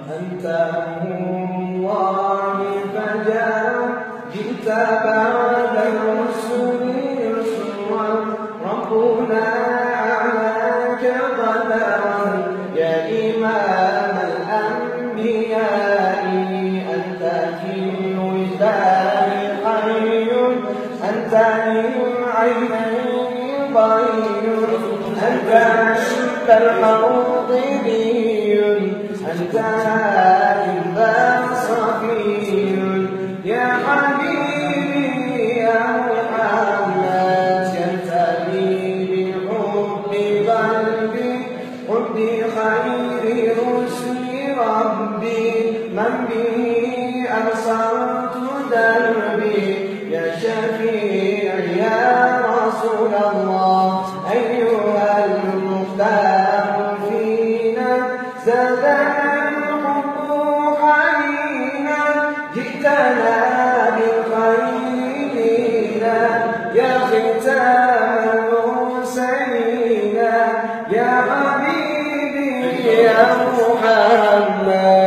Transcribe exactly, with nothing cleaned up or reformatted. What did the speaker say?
أنت نور الله فجاء جئت بعد الرسل رسلا ربنا أعلاك قدرا يا إمام الأنبياء أنت في الوجدان حي أنت للعينين ضي أنت عند الحوض بي أنت إذا صفي يا حبيبي يا محمد ينتهي بحب قلبي حب خير رسل ربي من به أبصرت دربي يا شفيع يا رسول الله أيها المختار فينا زادنا الحب حنينا جئتنا بالخير دينا يا ختام المرسلين يا حبيبي يا محمد